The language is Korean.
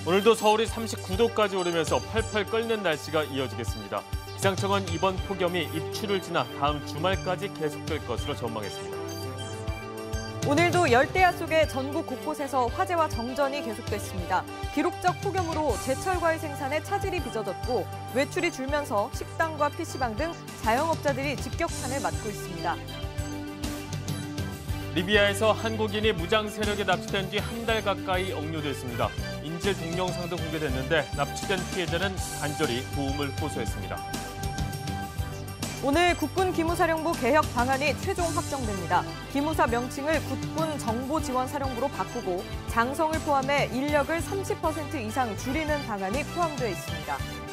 오늘도 서울이 39도까지 오르면서 팔팔 끓는 날씨가 이어지겠습니다. 기상청은 이번 폭염이 입추를 지나 다음 주말까지 계속될 것으로 전망했습니다. 오늘도 열대야 속에 전국 곳곳에서 화재와 정전이 계속됐습니다. 기록적 폭염으로 제철 과일 생산에 차질이 빚어졌고 외출이 줄면서 식당과 PC방 등 자영업자들이 직격탄을 맞고 있습니다. 리비아에서 한국인이 무장 세력에 납치된 뒤 한 달 가까이 억류됐습니다. 인질 동영상도 공개됐는데 납치된 피해자는 간절히 도움을 호소했습니다. 오늘 국군 기무사령부 개혁 방안이 최종 확정됩니다. 기무사 명칭을 국군 정보지원사령부로 바꾸고 장성을 포함해 인력을 30% 이상 줄이는 방안이 포함되어 있습니다.